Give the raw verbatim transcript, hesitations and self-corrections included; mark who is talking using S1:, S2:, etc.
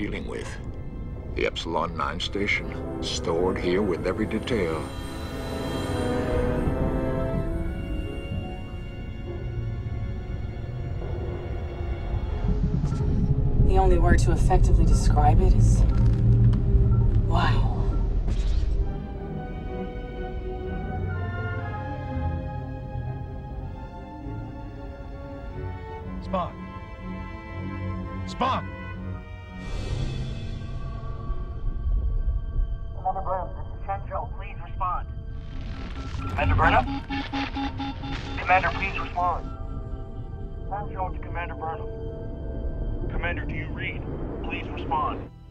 S1: dealing with. The Epsilon nine station, stored here with every detail.
S2: The only word to effectively describe it is... wow.
S3: Spock. Spock!
S4: Commander Burnham, this is Central. Please respond. Commander Burnham? Commander, please respond. Central to Commander Burnham. Commander, do you read? Please respond.